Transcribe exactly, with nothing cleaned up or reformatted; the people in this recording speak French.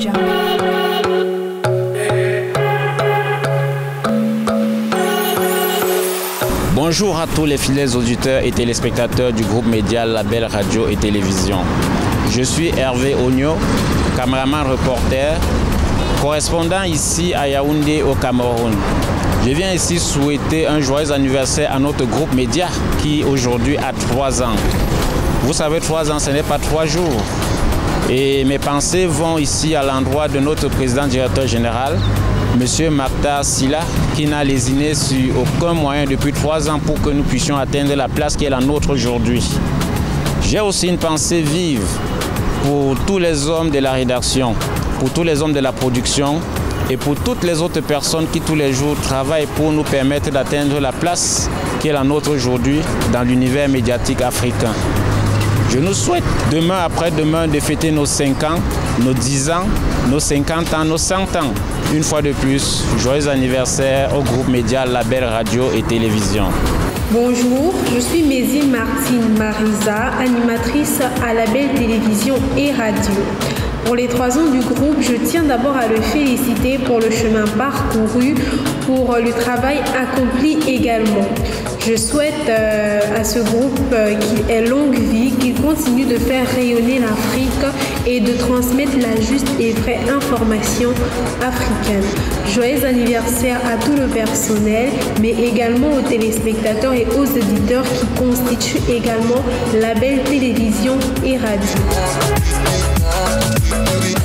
Bonjour à tous les fidèles auditeurs et téléspectateurs du groupe média Label Radio et Télévision. Je suis Hervé Ogno, caméraman reporter, correspondant ici à Yaoundé au Cameroun. Je viens ici souhaiter un joyeux anniversaire à notre groupe média qui aujourd'hui a trois ans. Vous savez, trois ans, ce n'est pas trois jours. Et mes pensées vont ici à l'endroit de notre président directeur général, M. Mactar Sylla, qui n'a lésiné sur aucun moyen depuis trois ans pour que nous puissions atteindre la place qui est la nôtre aujourd'hui. J'ai aussi une pensée vive pour tous les hommes de la rédaction, pour tous les hommes de la production et pour toutes les autres personnes qui tous les jours travaillent pour nous permettre d'atteindre la place qui est la nôtre aujourd'hui dans l'univers médiatique africain. Je nous souhaite demain après-demain de fêter nos cinq ans, nos dix ans, nos cinquante ans, nos cent ans. Une fois de plus, joyeux anniversaire au groupe média Label Radio et Télévision. Bonjour, je suis Mézine Martine Marisa, animatrice à Label Télévision et Radio. Pour les trois ans du groupe, je tiens d'abord à le féliciter pour le chemin parcouru, pour le travail accompli également. Je souhaite euh, à ce groupe euh, qu'il ait longue vie, qu'il continue de faire rayonner l'Afrique et de transmettre la juste et vraie information africaine. Joyeux anniversaire à tout le personnel, mais également aux téléspectateurs et aux éditeurs qui constituent également Label Télévision et Radio.